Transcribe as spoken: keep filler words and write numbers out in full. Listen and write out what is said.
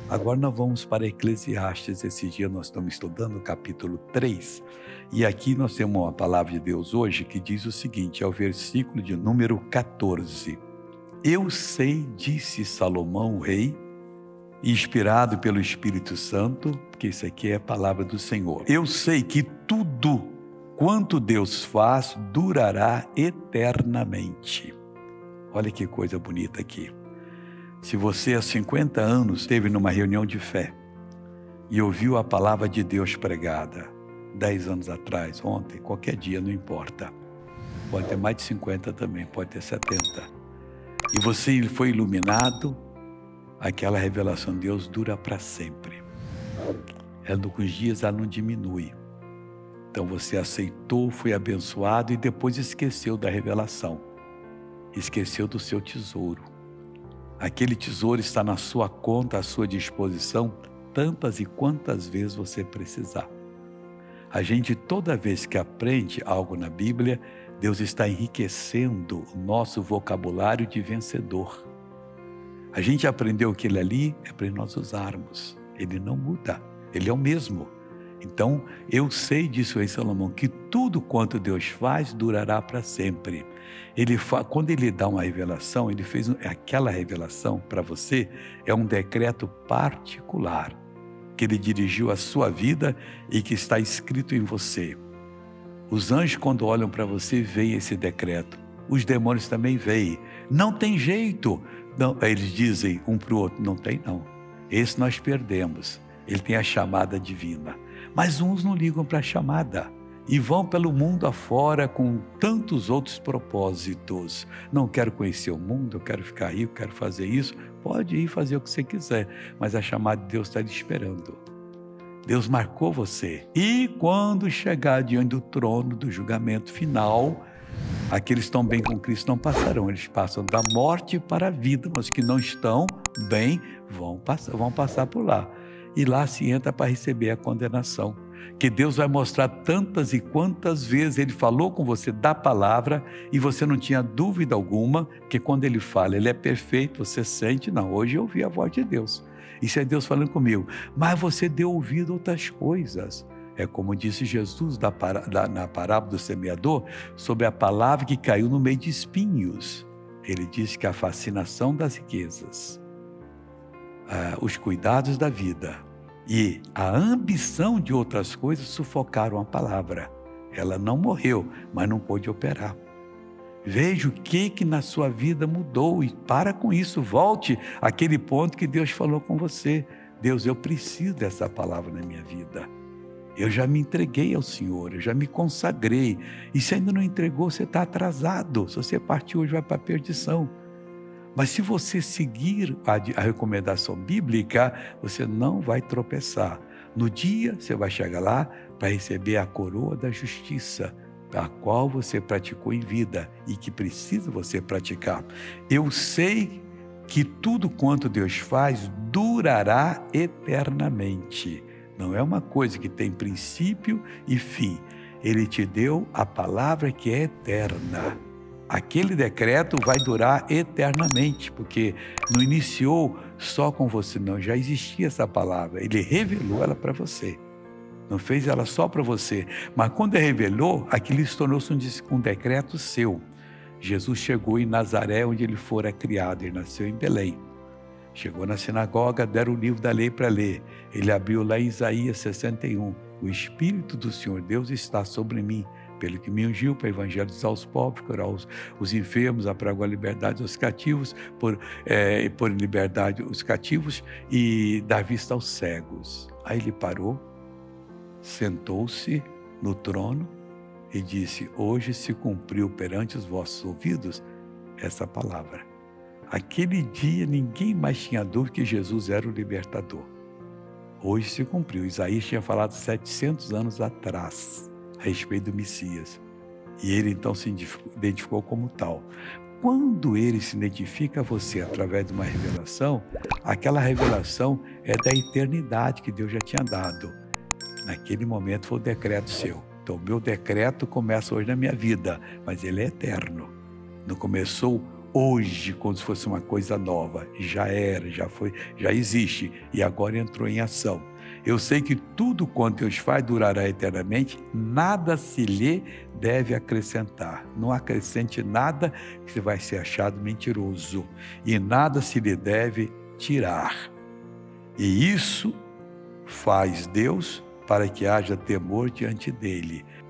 Agora nós vamos para Eclesiastes. Esse dia nós estamos estudando o capítulo três. E aqui nós temos uma palavra de Deus hoje que diz o seguinte, é o versículo de número quatorze. Eu sei, disse Salomão, o rei, inspirado pelo Espírito Santo, porque isso aqui é a palavra do Senhor. Eu sei que tudo quanto Deus faz durará eternamente. Olha que coisa bonita aqui. Se você há cinquenta anos esteve numa reunião de fé e ouviu a palavra de Deus pregada, dez anos atrás, ontem, qualquer dia, não importa. Pode ter mais de cinquenta também, pode ter setenta. E você foi iluminado, aquela revelação de Deus dura para sempre. Ela, com os dias, ela não diminui. Então você aceitou, foi abençoado e depois esqueceu da revelação. Esqueceu do seu tesouro. Aquele tesouro está na sua conta, à sua disposição, tantas e quantas vezes você precisar. A gente, toda vez que aprende algo na Bíblia, Deus está enriquecendo o nosso vocabulário de vencedor. A gente aprendeu aquele ali, é para nós usarmos. Ele não muda, ele é o mesmo. Então, eu sei disso em Salomão, que tudo quanto Deus faz durará para sempre. Ele fa... Quando ele dá uma revelação, ele fez aquela revelação para você, é um decreto particular, que ele dirigiu à sua vida e que está escrito em você. Os anjos, quando olham para você, veem esse decreto. Os demônios também veem. Não tem jeito. Não, eles dizem um para o outro, não tem não. Esse nós perdemos. Ele tem a chamada divina. Mas uns não ligam para a chamada e vão pelo mundo afora com tantos outros propósitos. Não quero conhecer o mundo, eu quero ficar rico, quero fazer isso. Pode ir fazer o que você quiser, mas a chamada de Deus está te esperando. Deus marcou você. E quando chegar diante do trono do julgamento final, aqueles que estão bem com Cristo não passarão, eles passam da morte para a vida, mas os que não estão bem vão passar, vão passar por lá. E lá se entra para receber a condenação. Que Deus vai mostrar tantas e quantas vezes Ele falou com você da palavra e você não tinha dúvida alguma, que quando Ele fala, Ele é perfeito, você sente, não, hoje eu ouvi a voz de Deus. Isso é Deus falando comigo. Mas você deu ouvido a outras coisas. É como disse Jesus da, da, na parábola do semeador, sobre a palavra que caiu no meio de espinhos. Ele disse que a fascinação das riquezas, Ah, os cuidados da vida e a ambição de outras coisas sufocaram a palavra. Ela não morreu, mas não pôde operar. Veja o que que na sua vida mudou e para com isso, volte àquele ponto que Deus falou com você. Deus, eu preciso dessa palavra na minha vida. Eu já me entreguei ao Senhor, eu já me consagrei. E se ainda não entregou, você está atrasado. Se você partir hoje, vai para a perdição. Mas se você seguir a, a recomendação bíblica, você não vai tropeçar. No dia, você vai chegar lá para receber a coroa da justiça, a qual você praticou em vida e que precisa você praticar. Eu sei que tudo quanto Deus faz durará eternamente. Não é uma coisa que tem princípio e fim. Ele te deu a palavra que é eterna. Aquele decreto vai durar eternamente, porque não iniciou só com você, não. Já existia essa palavra. Ele revelou ela para você. Não fez ela só para você. Mas quando ele revelou, aquilo se tornou-se um, um decreto seu. Jesus chegou em Nazaré, onde ele fora criado. Ele nasceu em Belém. Chegou na sinagoga, deram o livro da lei para ler. Ele abriu lá em Isaías sessenta e um. O Espírito do Senhor Deus está sobre mim, pelo que me ungiu para evangelizar os pobres, curar os, os enfermos, apregoar a liberdade aos cativos, por, é, por liberdade os cativos e dar vista aos cegos. Aí ele parou, sentou-se no trono e disse, hoje se cumpriu perante os vossos ouvidos essa palavra. Aquele dia ninguém mais tinha dúvida que Jesus era o libertador. Hoje se cumpriu. Isaías tinha falado setecentos anos atrás a respeito do Messias. E ele então se identificou como tal. Quando ele se identifica a você através de uma revelação, aquela revelação é da eternidade que Deus já tinha dado. Naquele momento foi o decreto seu. Então o meu decreto começa hoje na minha vida, mas ele é eterno. Não começou hoje, como se fosse uma coisa nova. Já era, já foi, já existe e agora entrou em ação. Eu sei que tudo quanto Deus faz durará eternamente, nada se lhe deve acrescentar. Não acrescente nada que você vai ser achado mentiroso, e nada se lhe deve tirar. E isso faz Deus para que haja temor diante dele.